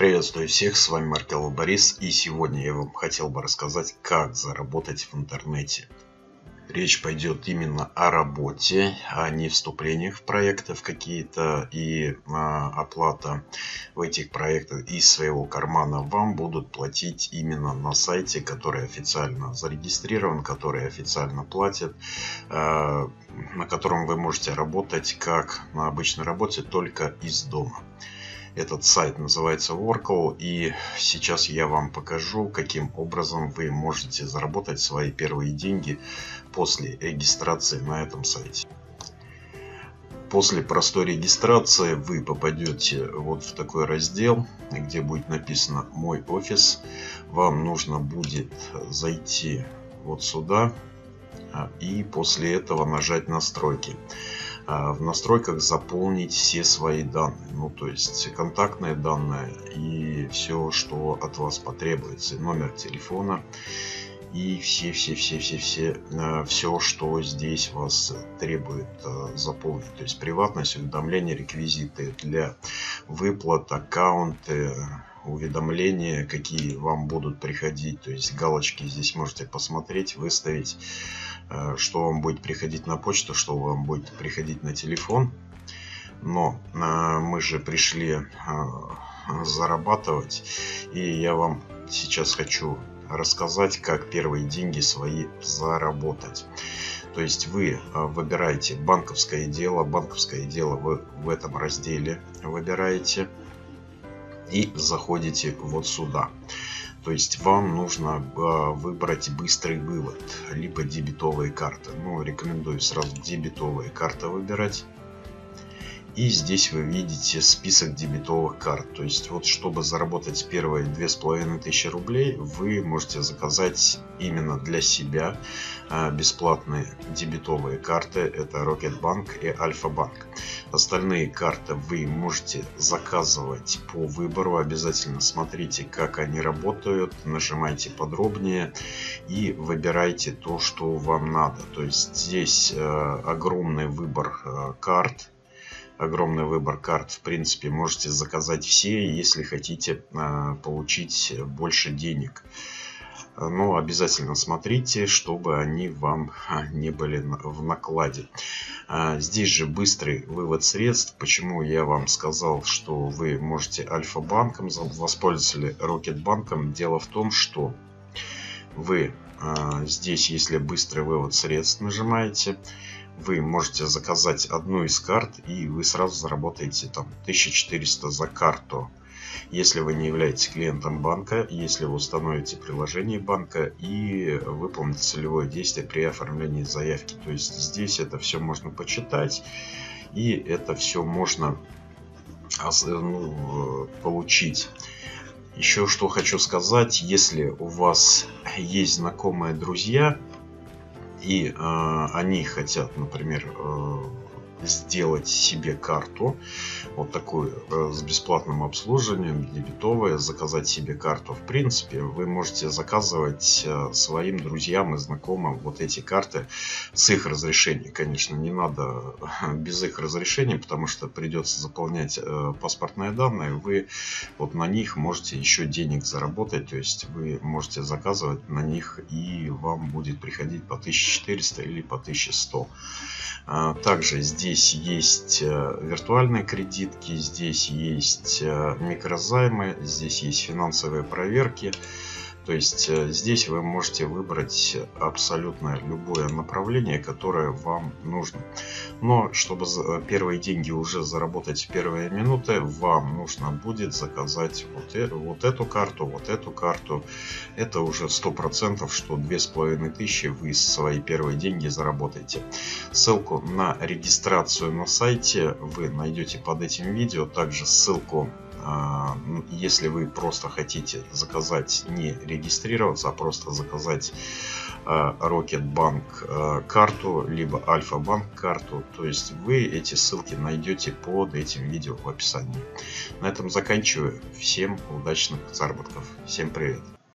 Приветствую всех, с вами Маркелов Борис, и сегодня я вам хотел бы рассказать, как заработать в интернете. Речь пойдет именно о работе, а не вступлениях в проекты в какие-то и оплата в этих проектах из своего кармана вам будут платить именно на сайте, который официально зарегистрирован, который официально платит, на котором вы можете работать как на обычной работе, только из дома. Этот сайт называется Workl, и сейчас я вам покажу, каким образом вы можете заработать свои первые деньги после регистрации на этом сайте. После простой регистрации вы попадете вот в такой раздел, где будет написано «Мой офис». Вам нужно будет зайти вот сюда и после этого нажать «Настройки». В настройках заполнить все свои данные, то есть контактные данные и все, что от вас потребуется, номер телефона и все, что здесь вас требует заполнить, то есть приватность, уведомления, реквизиты для выплат, аккаунты, уведомления, какие вам будут приходить, то есть галочки здесь можете посмотреть, выставить, что вам будет приходить на почту, что вам будет приходить на телефон. Но мы же пришли зарабатывать, и я вам сейчас хочу рассказать, как первые деньги свои заработать. То есть вы выбираете банковское дело вы в этом разделе выбираете и заходите вот сюда. То есть вам нужно выбрать быстрый вывод, либо дебетовые карты. Рекомендую сразу дебетовые карты выбирать. И здесь вы видите список дебетовых карт. То есть вот чтобы заработать первые 2500 рублей, вы можете заказать именно для себя бесплатные дебетовые карты. Это Рокетбанк и Альфа-банк. Остальные карты вы можете заказывать по выбору. Обязательно смотрите, как они работают. Нажимайте подробнее и выбирайте то, что вам надо. То есть здесь огромный выбор карт. В принципе, можете заказать все, если хотите получить больше денег. Но обязательно смотрите, чтобы они вам не были в накладе. Здесь же быстрый вывод средств. Почему я вам сказал, что вы можете Альфа-банком воспользоваться или Рокетбанком? Дело в том, что вы здесь, если быстрый вывод средств нажимаете, вы можете заказать одну из карт, и вы сразу заработаете 1400 за карту. Если вы не являетесь клиентом банка, если вы установите приложение банка и выполните целевое действие при оформлении заявки. То есть здесь это все можно почитать, и это все можно получить. Еще что хочу сказать, если у вас есть знакомые друзья, и они хотят, например, сделать себе карту, вот такую с бесплатным обслуживанием, дебетовая, заказать себе карту. В принципе, вы можете заказывать своим друзьям и знакомым вот эти карты с их разрешения. Конечно, не надо без их разрешения, потому что придется заполнять паспортные данные. Вы вот на них можете еще денег заработать, то есть вы можете заказывать на них, и вам будет приходить по 1400 или по 1100. Также здесь есть виртуальные кредитки, здесь есть микрозаймы, здесь есть финансовые проверки. То есть здесь вы можете выбрать абсолютно любое направление, которое вам нужно. Но чтобы первые деньги уже заработать в первые минуты, вам нужно будет заказать вот эту карту. Это уже 100%, что 2500 вы свои первые деньги заработаете. Ссылку на регистрацию на сайте вы найдете под этим видео. Также ссылку, если вы просто хотите заказать, не регистрироваться, а просто заказать Рокетбанк карту, либо Альфа-банк карту, то есть вы эти ссылки найдете под этим видео в описании. На этом заканчиваю. Всем удачных заработков. Всем привет.